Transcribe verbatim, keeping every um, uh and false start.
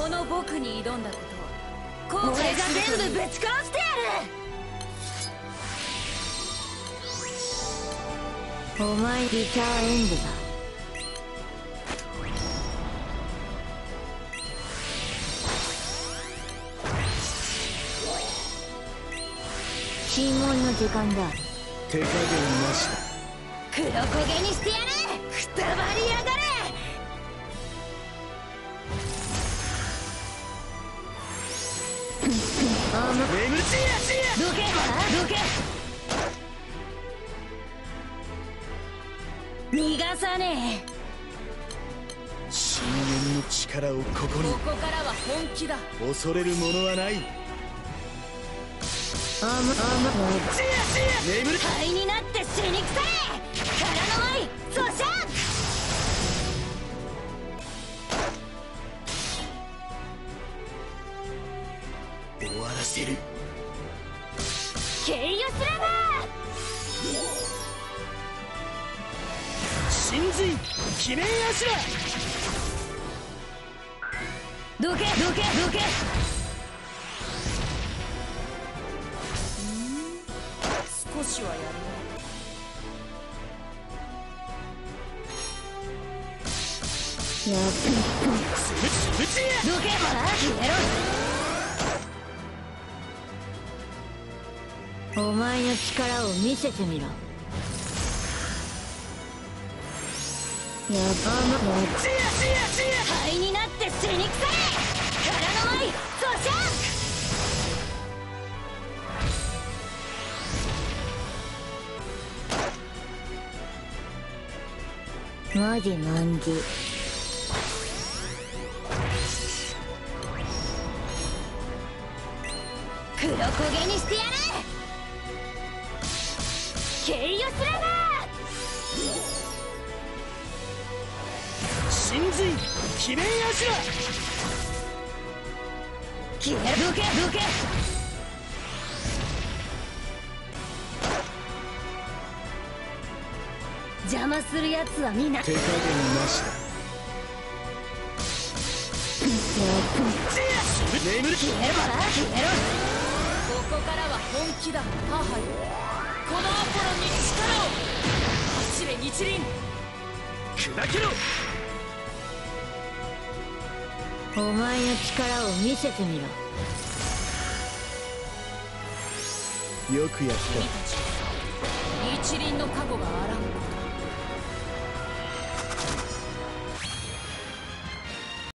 の僕に挑んだことを後悔する。俺が全部ぶち殺してやる。お前リターンエンドだ。尋問の時間だ。 手加減なしだ。 黒焦げにしてやる。くたばりやがれ。あま眠ちやしや。 どけどけ。逃がさねえ。 深淵の力をここに。 ここからは本気だ。 恐れるものはない。 あまあまちやしや。眠る。 灰になって死にくされ。空の舞いそしゃ。 終わらせる。 ケイオスラバー。神髄鬼面足だ。 どけどけどけ。少しはやるな。やっぶちや。 どけほら消えろ。お前の力を見せてみろ。やばまちやちやちや。 灰になって死にくされ。空の舞いそしゃ。マジなんじ。黒焦げにしてやる。ケイオスラバー。 神髄鬼面足だ。 消えどけどけ。邪魔するやつはみんな手加減なしだ。 眠る。消えろほら消えろ。ここからは本気だ母よ。このアポロンに力を。走れ日輪。 砕けろ。 お前の力を見せてみろ。 よくやった。 日輪の過去が